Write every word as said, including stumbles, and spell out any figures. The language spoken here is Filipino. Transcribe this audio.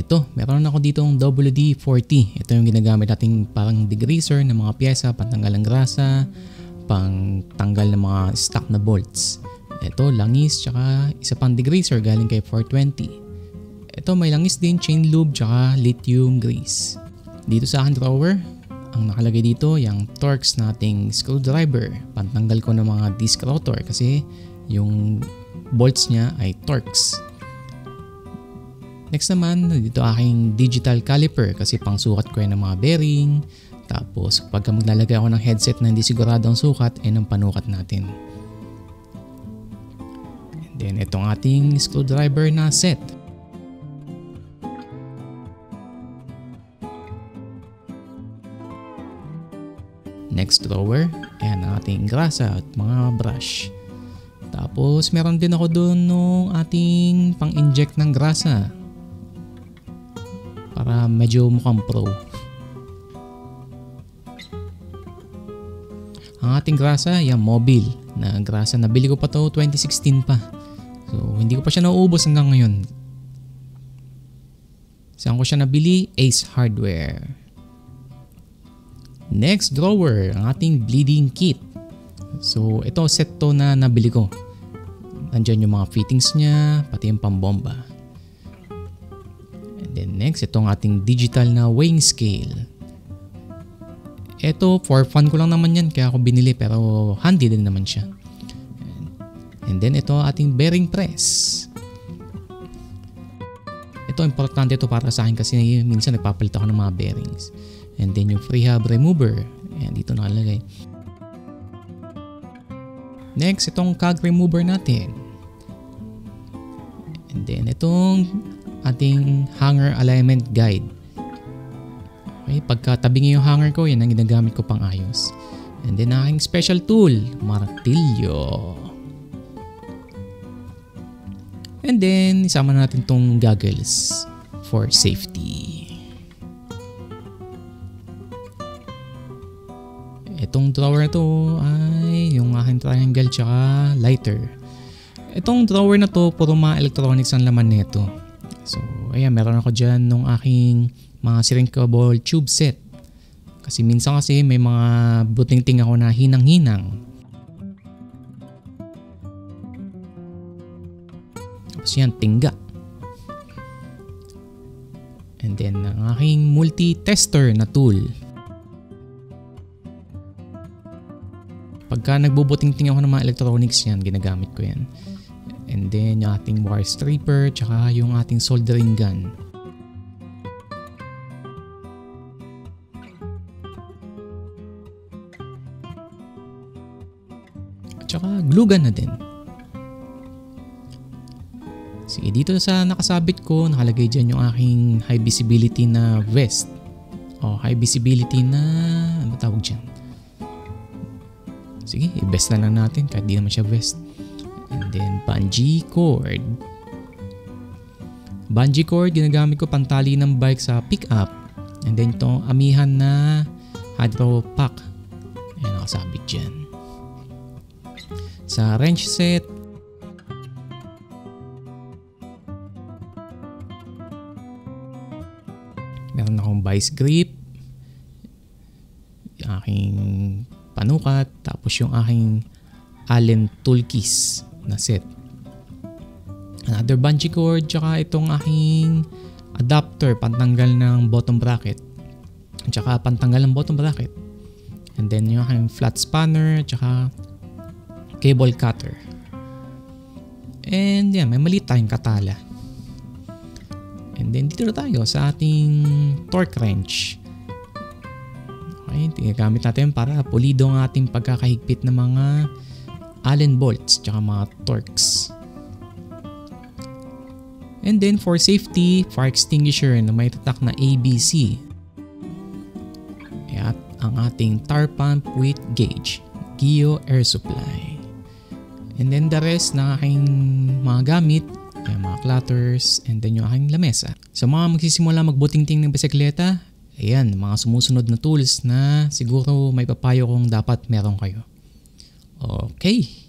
Ito, meron ako dito ang W D forty. Ito yung ginagamit nating parang degreaser ng mga pyesa, pantanggal ng grasa, pang tanggal ng mga stock na bolts. Ito, langis, tsaka isa pang degreaser galing kay four twenty. Ito, may langis din, chain lube, tsaka lithium grease. Dito sa aking drawer, ang nakalagay dito, yung Torx nating screwdriver. Pantanggal ko ng mga disc rotor kasi yung bolts niya ay Torx. Next naman, dito aking digital caliper kasi pang sukat ko yan ng mga bearing. Tapos pagka maglalagay ako ng headset na hindi sigurado ang sukat, ay ng panukat natin. And then itong ating screwdriver na set. Next drawer, ayan ang ating grasa at mga brush. Tapos meron din ako doon nung ating pang-inject ng grasa. Para medyo mukhang pro. Ang ating grasa, yung Mobil na grasa. Nabili ko pa to twenty sixteen pa. So hindi ko pa siya nauubos hanggang ngayon. Saan ko siya nabili? Ace Hardware. Next drawer, ang ating bleeding kit. So ito set to na nabili ko. Nandyan yung mga fittings niya, pati yung pambomba. Then next, itong ating digital na weighing scale. Ito, for fun ko lang naman yan kaya ako binili pero handy din naman siya. And then ito ating bearing press. Ito, importante ito para sa akin kasi minsan nagpapalit ako ng mga bearings. And then yung freehub remover. Ayan, dito nakalagay. Next, itong cog remover natin. And then itong ating hanger alignment guide. Okay, pagka tabingi yung hanger ko, yan ang ginagamit ko pang ayos. And then aking special tool, martilyo. And then isama natin tong goggles for safety. Itong drawer na to ay yung aking triangle tsaka lighter. Itong drawer na to, puro mga electronics ang laman nito. So, ayan, meron ako dyan nung aking mga shrinkable tube set. Kasi minsan kasi may mga buting-ting ako na hinang-hinang. Tapos yan, tingga. And then, ang aking multi-tester na tool. Pagka nagbubuting-ting ako ng mga electronics yan, ginagamit ko yan. And then yung ating wire stripper tsaka yung ating soldering gun. At tsaka glue gun na din. Sige, dito sa nakasabit ko, nakalagay dyan yung aking high visibility na vest. O high visibility na, ano tawag dyan? Sige, i-vest na lang natin kahit di naman siya vest. And then bungee cord. Bungee cord, ginagamit ko pantali ng bike sa pickup. And then itong AMIHAN na HYDROBAG. Ayan, nakasabit dyan. Sa wrench set, meron akong vice grip, yung aking panukat, tapos yung aking Allen toolkeys na set. Another bungee cord, tsaka itong aking adapter pantanggal ng bottom bracket, tsaka pantanggal ng bottom bracket. And then yung aking flat spanner, tsaka cable cutter. And yan, may maliit tayong katala. And then dito na tayo sa ating torque wrench. Okay, gamit natin para pulido ang ating pagkakahigpit ng mga Allen bolts tsaka mga torques. And then for safety, fire extinguisher na may tatak na A B C. At ang ating tar pump with gauge, Geo air supply. And then the rest ng aking mga gamit, yung mga clutters, and then yung aking lamesa. Sa mga magsisimula magbuting-ting ng bisikleta, ayan, mga sumusunod na tools na siguro may papayo kung dapat meron kayo. Okay.